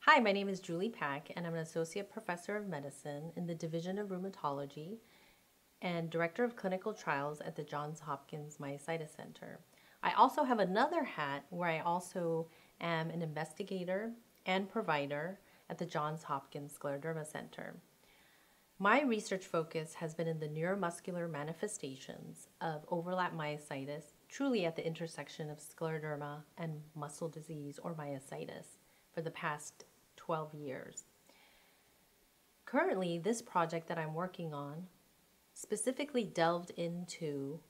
Hi, my name is Julie Paik, and I'm an Associate Professor of Medicine in the Division of Rheumatology and Director of Clinical Trials at the Johns Hopkins Myositis Center. I also have another hat where I also am an investigator and provider at the Johns Hopkins Scleroderma Center. My research focus has been in the neuromuscular manifestations of overlap myositis, truly at the intersection of scleroderma and muscle disease or myositis, for the past 12 years. Currently, this project that I'm working on specifically delved into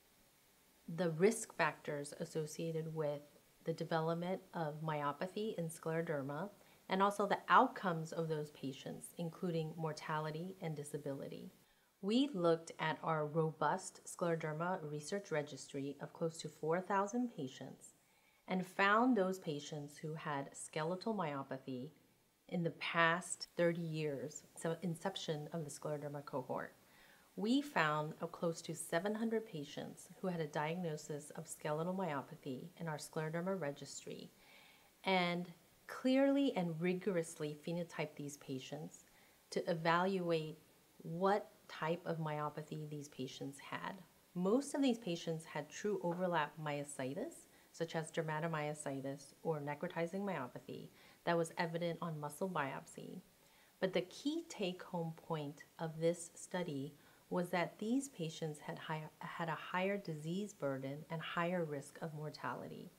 the risk factors associated with the development of myopathy in scleroderma and also the outcomes of those patients, including mortality and disability. We looked at our robust scleroderma research registry of close to 4,000 patients and found those patients who had skeletal myopathy in the past 30 years, so inception of the scleroderma cohort. We found close to 700 patients who had a diagnosis of skeletal myopathy in our scleroderma registry and clearly and rigorously phenotyped these patients to evaluate what type of myopathy these patients had. Most of these patients had true overlap myositis, such as dermatomyositis or necrotizing myopathy, that was evident on muscle biopsy. But the key take-home point of this study was that these patients had a higher disease burden and higher risk of mortality.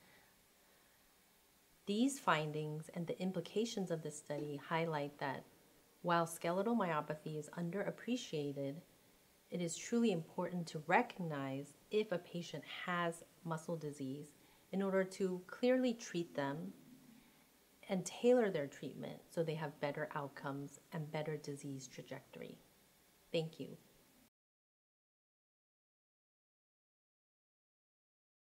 These findings and the implications of this study highlight that while skeletal myopathy is underappreciated, it is truly important to recognize if a patient has muscle disease in order to clearly treat them and tailor their treatment so they have better outcomes and better disease trajectory. Thank you.